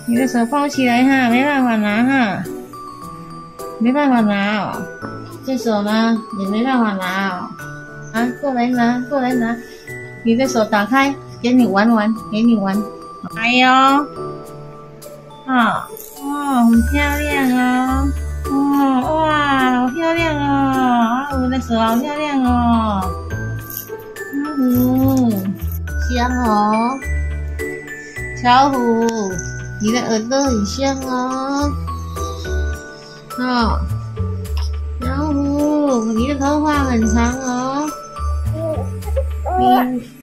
你的手抱起来哈，没办法拿哈，没办法拿哦。这手呢也没办法拿哦。啊，过来拿，过来拿。你的手打开，给你玩玩，给你玩。哎呦，啊，哦，很漂亮哦。哦，哇，好漂亮哦！啊，我的手好漂亮哦。香哦，巧虎，你的耳朵很香哦。哦，巧虎，你的头发很长哦。你